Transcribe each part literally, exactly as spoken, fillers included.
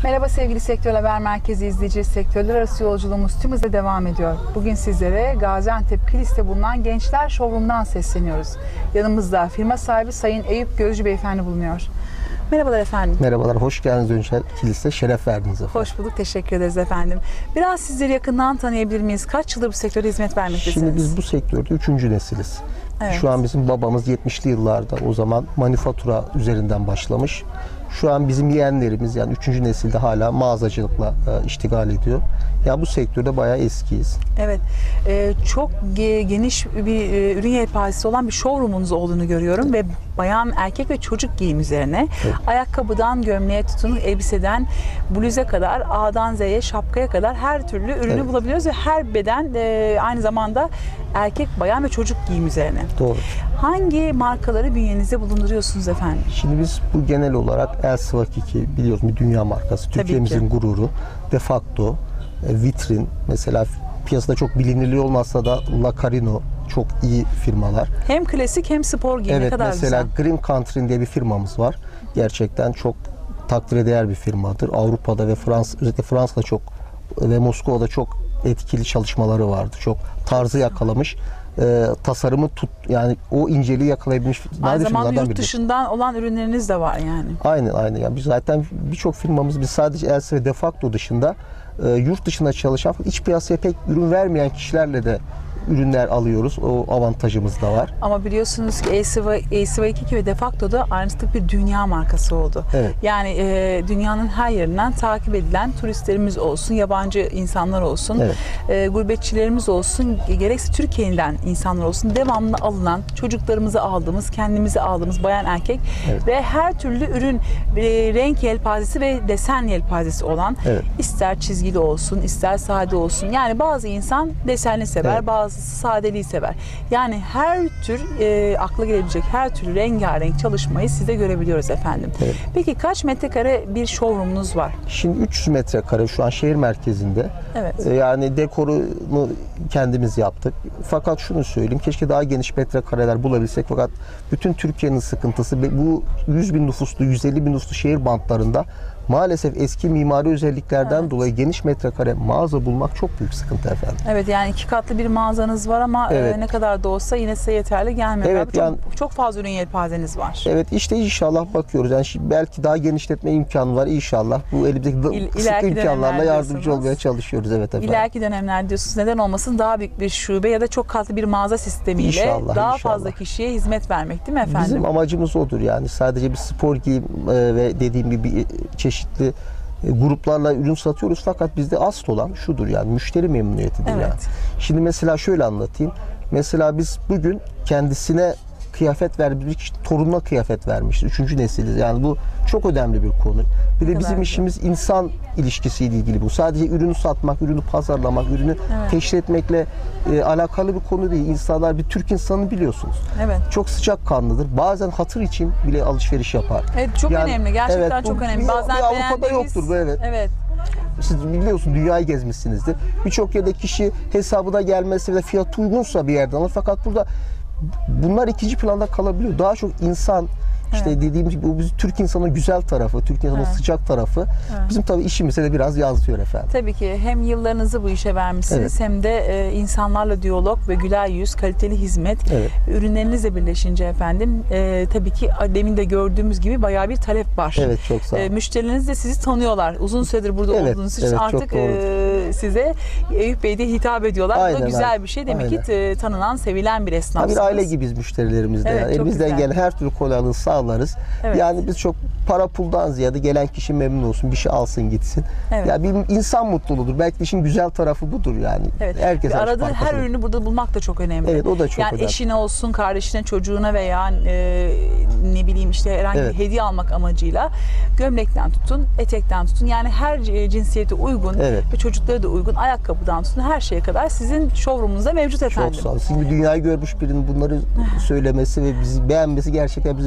Merhaba sevgili Sektör Haber Merkezi izleyici, sektörler arası yolculuğumuz tüm hızla devam ediyor. Bugün sizlere Gaziantep Kilis'te bulunan Gençler Showroom'dan sesleniyoruz. Yanımızda firma sahibi Sayın Eyüp Gözcü Beyefendi bulunuyor. Merhabalar efendim. Merhabalar, hoş geldiniz önce Kilis'te, şeref verdiniz efendim. Hoş bulduk, teşekkür ederiz efendim. Biraz sizleri yakından tanıyabilir miyiz? Kaç yıldır bu sektörde hizmet vermektesiniz? Şimdi biz bu sektörde üçüncü nesiliz. Evet. Şu an bizim babamız yetmişli yıllarda o zaman manifatura üzerinden başlamış. Şu an bizim yeğenlerimiz yani üçüncü nesilde hala mağazacılıkla e, iştigal ediyor. Ya bu sektörde bayağı eskiyiz. Evet, e, çok ge- geniş bir e, ürün yelpazesi olan bir showroom'unuz olduğunu görüyorum ve bayan, erkek ve çocuk giyim üzerine Evet. ayakkabıdan gömleğe tutun, elbiseden bluze kadar, A'dan Z'ye, şapkaya kadar her türlü ürünü Evet. bulabiliyoruz ve her beden e, aynı zamanda erkek, bayan ve çocuk giyim üzerine. Doğru. Hangi markaları bünyenizde bulunduruyorsunuz efendim? Şimdi biz bu genel olarak Elsevier iki biliyoruz bir dünya markası. Tabii Türkiye'mizin ki. gururu. De facto, e, Vitrin mesela piyasada çok bilinirliği olmasa da La Carino çok iyi firmalar. Hem klasik hem spor giyim, ne Evet, kadar mesela güzel. Green Country diye bir firmamız var. Gerçekten çok takdire değer bir firmadır. Avrupa'da ve Fransa, özellikle Fransa'da çok ve Moskova'da çok etkili çalışmaları vardı. Çok tarzı yakalamış. E, tasarımı tut yani o inceliği yakalayabilmiş Aynı nadir zamanda firmalardan yurt biri. dışından olan ürünleriniz de var yani. Aynen aynen. Yani biz zaten birçok firmamız biz sadece Elsevier ve De facto dışında e, yurt dışında çalışan iç piyasaya pek ürün vermeyen kişilerle de ürünler alıyoruz. O avantajımız da var. Ama biliyorsunuz ki Elsevier iki ve De facto'da artık bir dünya markası oldu. Evet. Yani e, dünyanın her yerinden takip edilen turistlerimiz olsun, yabancı insanlar olsun, Evet. e, gurbetçilerimiz olsun, gerekse Türkiye'den insanlar olsun, devamlı alınan, çocuklarımızı aldığımız, kendimizi aldığımız bayan erkek Evet. ve her türlü ürün, e, renk yelpazesi ve desen yelpazesi olan, Evet. ister çizgili olsun, ister sade olsun. Yani bazı insan desenli sever, Evet. bazı sadeliği sever. Yani her tür e, akla gelebilecek her türlü rengarenk çalışmayı sizde görebiliyoruz efendim. Evet. Peki kaç metrekare bir showroom'unuz var? Şimdi üç yüz metrekare şu an şehir merkezinde. Evet. Ee, Yani dekorunu kendimiz yaptık. Fakat şunu söyleyeyim, keşke daha geniş metrekareler bulabilsek. Fakat bütün Türkiye'nin sıkıntısı bu yüz bin nüfuslu, yüz elli bin nüfuslu şehir bantlarında maalesef eski mimari özelliklerden Evet. dolayı geniş metrekare mağaza bulmak çok büyük sıkıntı efendim. Evet, yani iki katlı bir mağazanız var ama Evet. e, ne kadar da olsa yine size yeterli gelmiyor. Evet, Çok, yani- çok fazla ürün yelpazeniz var. Evet, işte inşallah bakıyoruz. Yani şimdi belki daha genişletme imkanı var inşallah. Bu elimizdeki İl- kısıtlı ileriki imkanlarla dönemler yardımcı diyorsunuz. olmaya çalışıyoruz. Evet efendim. İleriki dönemler diyorsunuz, neden olmasın, daha büyük bir şube ya da çok katlı bir mağaza sistemiyle İnşallah, daha inşallah. fazla kişiye hizmet vermek, değil mi efendim? Bizim amacımız odur yani. Sadece bir spor giyim e, ve dediğim gibi çeşitli e, gruplarla ürün satıyoruz, fakat bizde asıl olan şudur yani müşteri memnuniyetidir Evet. yani. Şimdi mesela şöyle anlatayım. Mesela biz bugün kendisine kıyafet vermiş bir kişi torununa kıyafet vermişiz. Üçüncü nesiliz. Yani bu çok önemli bir konu. Bir de kadar bizim güzel. işimiz insan ilişkisiyle ilgili bu. Sadece ürünü satmak, ürünü pazarlamak, ürünü Evet. teşhir etmekle e, alakalı bir konu değil. İnsanlar, bir Türk insanı biliyorsunuz. Evet. Çok sıcakkanlıdır. Bazen hatır için bile alışveriş yapar. Evet, çok Yani, önemli. Gerçekten evet, bu çok önemli. bir- Bazen bir Avrupa'da beğendiğimiz- yoktur bu, evet. Evet. Siz biliyorsun dünyayı gezmişsinizdir. Birçok yerde kişi hesabına gelmesi ve fiyatı uygunsa bir yerden alır. Fakat burada bunlar ikinci planda kalabiliyor. Daha çok insan, işte Evet. dediğim gibi bu bizim Türk insanının güzel tarafı, Türk insanının Evet. sıcak tarafı bizim tabii işimize de biraz yansıyor efendim. Tabii ki hem yıllarınızı bu işe vermişsiniz Evet. hem de e, insanlarla diyalog ve güler yüz, kaliteli hizmet, Evet. ürünlerinizle birleşince efendim e, tabii ki demin de gördüğümüz gibi bayağı bir talep var. Evet, çok sağ olun. E, müşterileriniz de sizi tanıyorlar. Uzun süredir burada Evet, olduğunuz için evet, çok artık e, size Eyüp Bey diye hitap ediyorlar. bu Aynen, da güzel aynen. bir şey. Demek Aynen. ki e, tanınan, sevilen bir Ha, esnafsınız. bir aile gibiyiz müşterilerimizle. Evet, Yani çok elimizden güzel. gelen her türlü kolaylığı sağlarız. Evet. Yani biz çok para puldan ziyade gelen kişi memnun olsun, bir şey alsın gitsin. Evet. Ya bir insan mutluluğudur. Belki de işin güzel tarafı budur yani. Evet. Herkes Ve açık aradığı her markası. ürünü burada bulmak da çok önemli. Evet, o da çok yani önemli. eşine olsun, kardeşine, çocuğuna veya e, ne bileyim işte herhangi Evet. bir hediye almak amacıyla gömlekten tutun, etekten tutun. Yani her e, cinsiyete uygun Evet. ve çocuklara da uygun ayakkabıdan tutun her şeye kadar sizin showroom'unuzda mevcut efendim. Çok sağ olun. Sizin bir dünyayı görmüş birinin bunları söylemesi ve bizi beğenmesi gerçekten bizim için gurur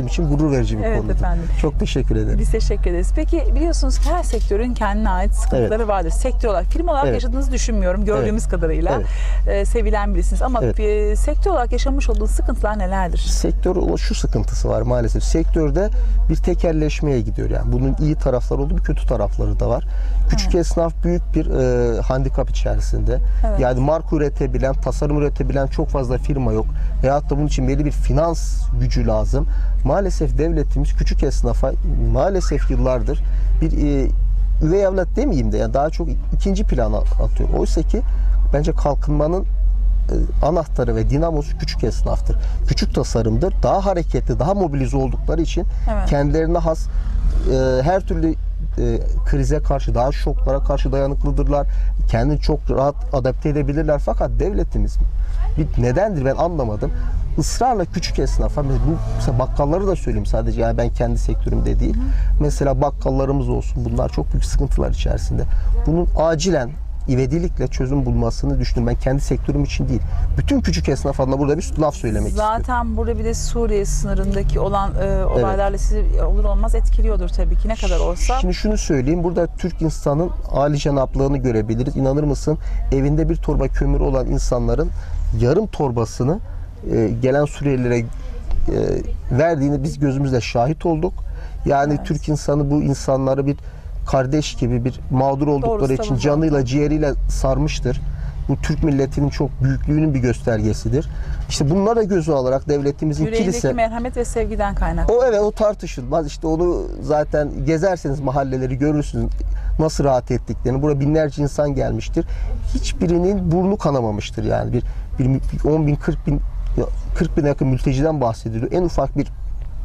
gurur verici bir Evet konudur. efendim. Çok teşekkür ederim. Biz teşekkür ederiz. Peki biliyorsunuz ki her sektörün kendine ait sıkıntıları Evet. vardır. Sektör olarak, firma olarak Evet. yaşadığınızı düşünmüyorum gördüğümüz Evet. kadarıyla. Evet. Ee, sevilen birisiniz ama Evet. e, sektör olarak yaşamış olduğunuz sıkıntılar nelerdir? Sektör o şu sıkıntısı var maalesef. Sektörde bir tekelleşmeye gidiyor yani. Bunun iyi tarafları olduğu, bir kötü tarafları da var. Küçük Evet. esnaf büyük bir e, handikap içerisinde. Evet. Yani marka üretebilen, tasarım üretebilen çok fazla firma yok. Veyahut da bunun için belli bir finans gücü lazım. Maalesef devletimiz küçük esnafa maalesef yıllardır bir e, üvey evlat demeyeyim de yani daha çok ikinci plana atıyor. Oysa ki bence kalkınmanın e, anahtarı ve dinamosu küçük esnaftır. Küçük tasarımdır. Daha hareketli, daha mobilize oldukları için Evet. kendilerine has e, her türlü e, krize karşı, daha şoklara karşı dayanıklıdırlar. Kendini çok rahat adapte edebilirler. Fakat devletimiz bir nedendir ben anlamadım. Israrla küçük esnafa, bu mesela bakkalları da söyleyeyim sadece yani ben kendi sektörümde değil. Hı hı. Mesela bakkallarımız olsun, bunlar çok büyük sıkıntılar içerisinde. Bunun acilen ivedilikle çözüm bulmasını düşünüyorum. Ben kendi sektörüm için değil. Bütün küçük esnaf adına burada bir laf söylemek Zaten istiyorum. Zaten burada bir de Suriye sınırındaki olan e, olaylarla evet. sizi olur olmaz etkiliyordur tabii ki ne kadar olsa. Şimdi şunu söyleyeyim. Burada Türk insanın âli canaplığını görebiliriz. İnanır mısın? Evinde bir torba kömür olan insanların yarım torbasını e, gelen Suriyelilere e, verdiğini biz gözümüzle şahit olduk. Yani evet. Türk insanı bu insanları bir kardeş gibi, bir mağdur oldukları Doğrusu, için canıyla ciğeriyle sarmıştır. Bu Türk milletinin çok büyüklüğünün bir göstergesidir. İşte bunlara göze alarak devletimizin Yüreğindeki kilise... merhamet ve sevgiden kaynaklı. O evet o tartışılmaz. İşte onu zaten gezerseniz mahalleleri görürsünüz nasıl rahat ettiklerini. Buraya binlerce insan gelmiştir. Hiçbirinin burnu kanamamıştır yani. Bir, bir on bin, kırk bin, kırk bine yakın mülteciden bahsediliyor. En ufak bir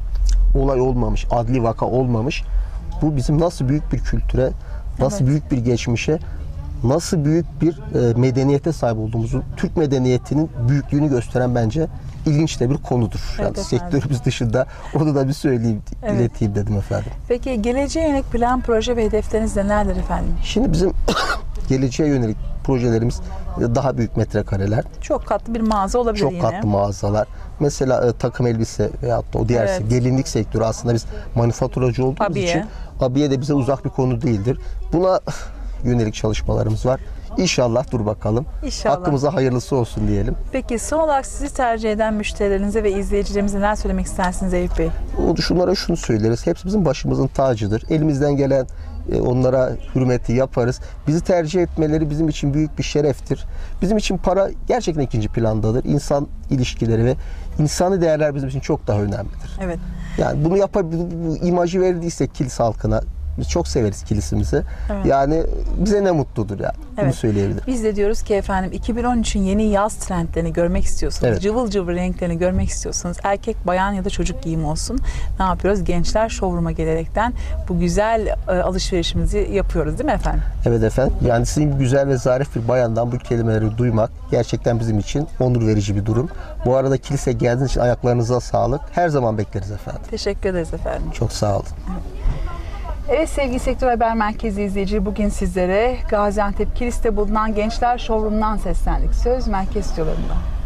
olay olmamış, adli vaka olmamış. Bu bizim nasıl büyük bir kültüre, nasıl evet. büyük bir geçmişe, nasıl büyük bir e, medeniyete sahip olduğumuzu, Türk medeniyetinin büyüklüğünü gösteren bence ilginç de bir konudur. Evet, yani sektörümüz dışında onu da bir söyleyeyim, evet. ileteyim dedim efendim. Peki geleceğe yönelik plan, proje ve hedefleriniz nelerdir efendim? Şimdi bizim geleceğe yönelik projelerimiz daha büyük metrekareler. Çok katlı bir mağaza olabilir Çok yine. Çok katlı mağazalar. Mesela e, takım elbise veyahut da o diğer evet. gelinlik sektörü aslında biz manifaturacı olduğumuz abiye. için abiye de bize uzak bir konu değildir. Buna yönelik çalışmalarımız var. İnşallah dur bakalım. İnşallah. Hakkımıza hayırlısı olsun diyelim. Peki son olarak sizi tercih eden müşterilerinize ve izleyicilerimize neler söylemek istersiniz Eyüp Bey? Şunlara şunu söyleriz. Hepsi bizim başımızın tacıdır. Elimizden gelen onlara hürmeti yaparız. Bizi tercih etmeleri bizim için büyük bir şereftir. Bizim için para gerçekten ikinci plandadır. İnsan ilişkileri ve insani değerler bizim için çok daha önemlidir. Evet. Yani bunu yapar, bu, bu imajı verdiysek kilise halkına, biz çok severiz kilisimizi. Evet. Yani bize ne mutludur yani. Evet. Bunu söyleyebilirim. Biz de diyoruz ki efendim iki bin on üçün yeni yaz trendlerini görmek istiyorsanız, evet. cıvıl cıvıl renklerini görmek istiyorsanız, erkek, bayan ya da çocuk giyimi olsun. Ne yapıyoruz? Gençler Showroom'a gelerekten bu güzel e, alışverişimizi yapıyoruz değil mi efendim? Evet efendim. Yani sizin güzel ve zarif bir bayandan bu kelimeleri duymak gerçekten bizim için onur verici bir durum. Bu arada kilise geldiğiniz için ayaklarınıza sağlık. Her zaman bekleriz efendim. Teşekkür ederiz efendim. Çok sağ olun. Evet. Evet sevgili Sektör Haber Merkezi izleyici, bugün sizlere Gaziantep Kilis'te bulunan Gençler Showroom'dan seslendik. Söz merkez stüdyolarında.